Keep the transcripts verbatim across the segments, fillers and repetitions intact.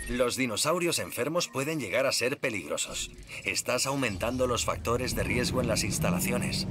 Los dinosaurios enfermos pueden llegar a ser peligrosos. Estás aumentando los factores de riesgo en las instalaciones.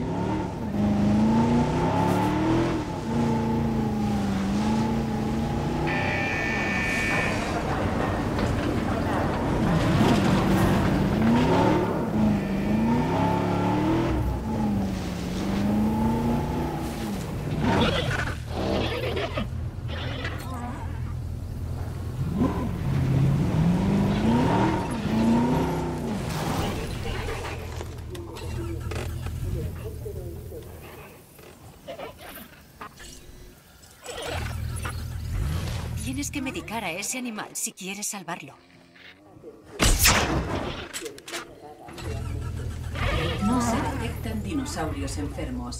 Tienes que medicar a ese animal si quieres salvarlo. No se detectan dinosaurios enfermos.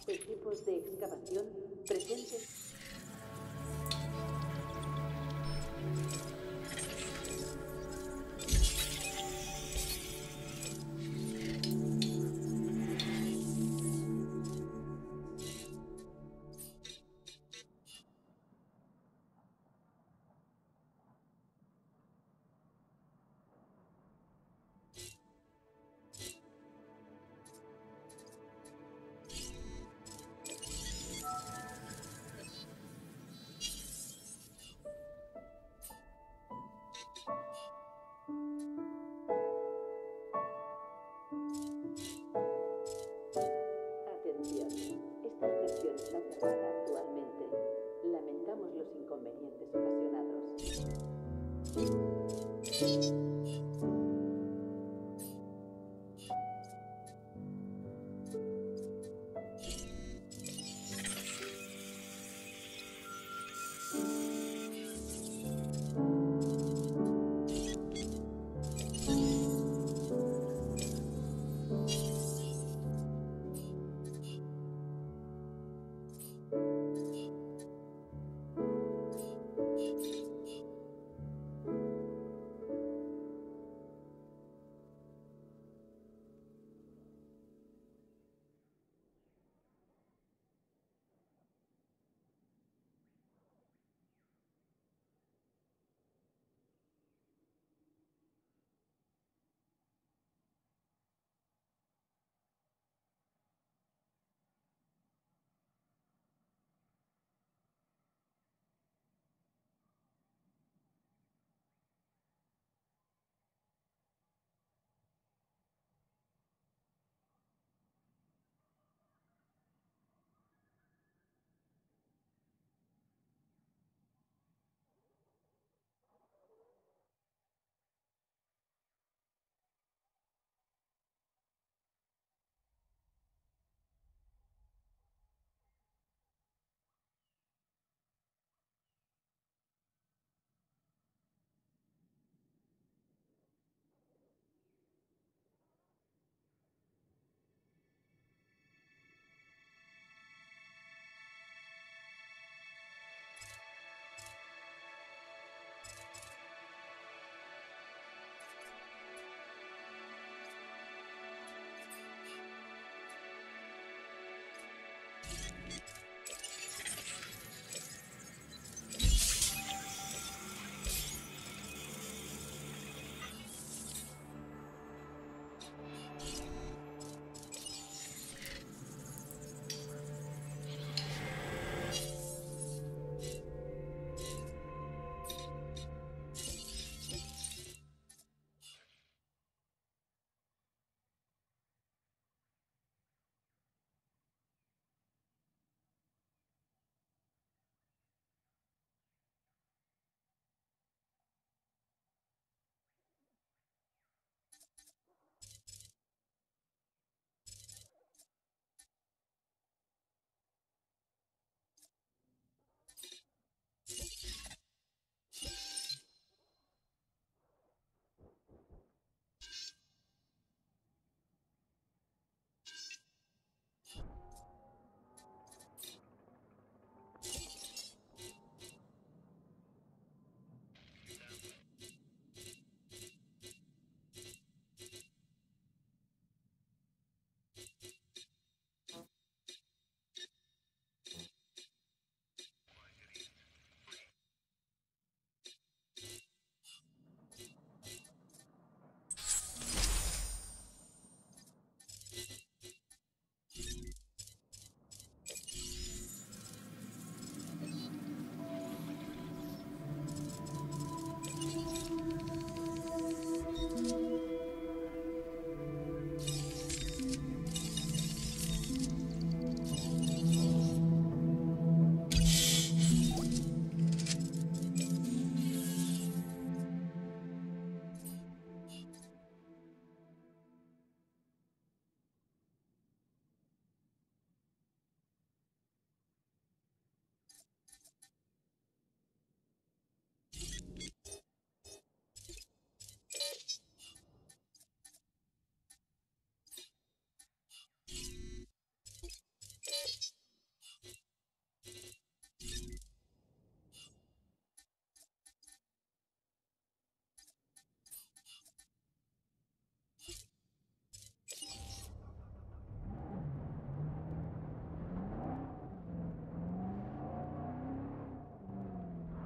Equipos de excavación presentes.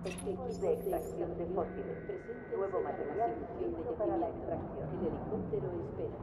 Equipos de extracción de fósiles. Nuevo material listo para la extracción. El helicóptero espera.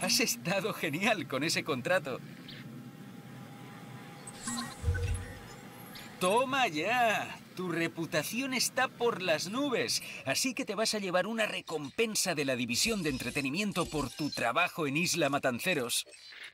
Has estado genial con ese contrato. ¡Toma ya! Tu reputación está por las nubes, así que te vas a llevar una recompensa de la división de entretenimiento por tu trabajo en Isla Matanceros.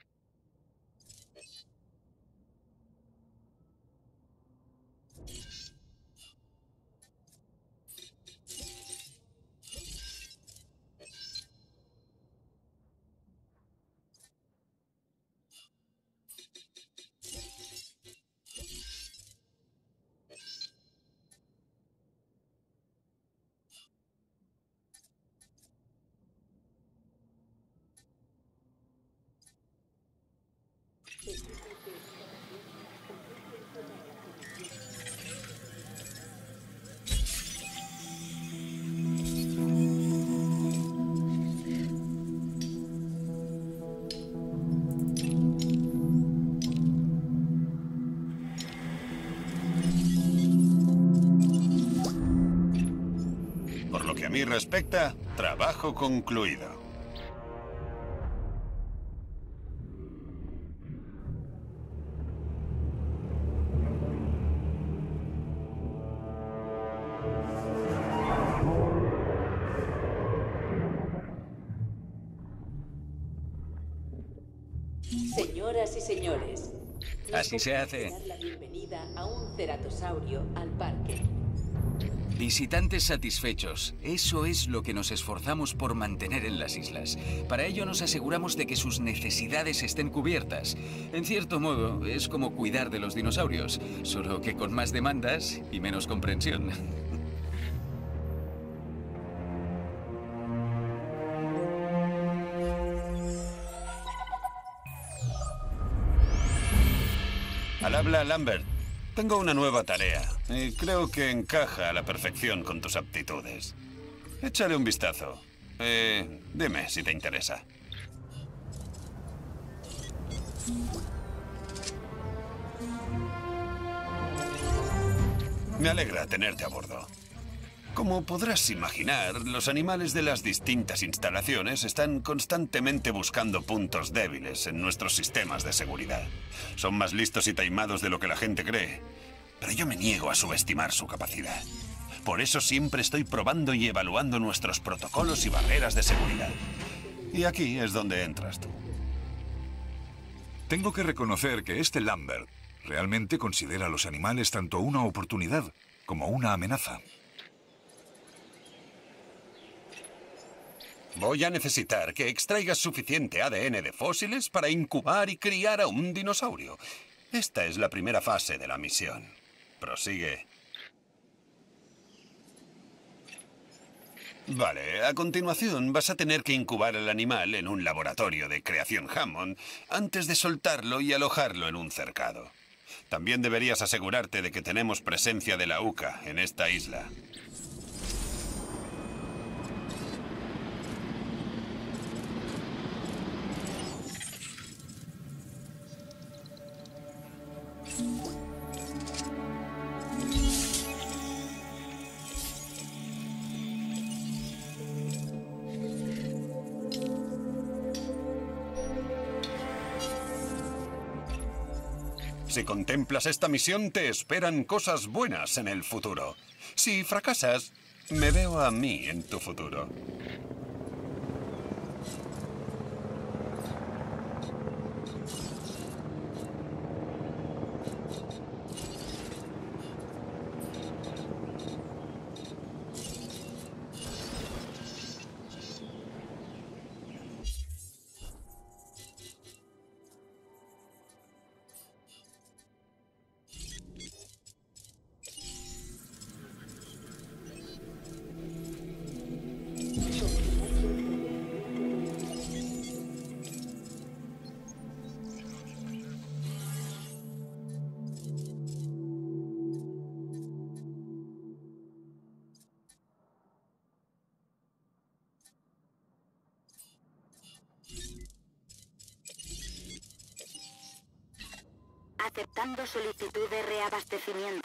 Por lo que a mí respecta, trabajo concluido. Señoras y señores, Así se hace. dar la bienvenida a un ceratosaurio al parque. Visitantes satisfechos. Eso es lo que nos esforzamos por mantener en las islas. Para ello nos aseguramos de que sus necesidades estén cubiertas. En cierto modo, es como cuidar de los dinosaurios, solo que con más demandas y menos comprensión. Al habla, Lambert. Tengo una nueva tarea y creo que encaja a la perfección con tus aptitudes. Échale un vistazo. Eh, dime si te interesa. Me alegra tenerte a bordo. Como podrás imaginar, los animales de las distintas instalaciones están constantemente buscando puntos débiles en nuestros sistemas de seguridad. Son más listos y taimados de lo que la gente cree, pero yo me niego a subestimar su capacidad. Por eso siempre estoy probando y evaluando nuestros protocolos y barreras de seguridad. Y aquí es donde entras tú. Tengo que reconocer que este Lambert realmente considera a los animales tanto una oportunidad como una amenaza. Voy a necesitar que extraigas suficiente A D N de fósiles para incubar y criar a un dinosaurio. Esta es la primera fase de la misión. Prosigue. Vale, a continuación vas a tener que incubar al animal en un laboratorio de creación Hammond antes de soltarlo y alojarlo en un cercado. También deberías asegurarte de que tenemos presencia de la U C A en esta isla. Si contemplas esta misión, te esperan cosas buenas en el futuro. Si fracasas, me veo a mí en tu futuro. Aceptando solicitud de reabastecimiento.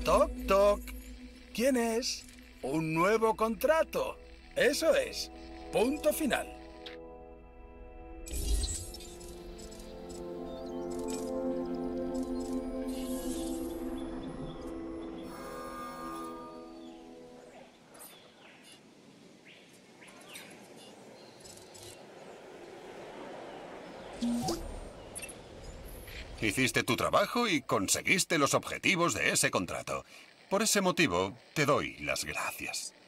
Toc, toc. ¿Quién es? Un nuevo contrato. Eso es. Punto final. Hiciste tu trabajo y conseguiste los objetivos de ese contrato. Por ese motivo, te doy las gracias.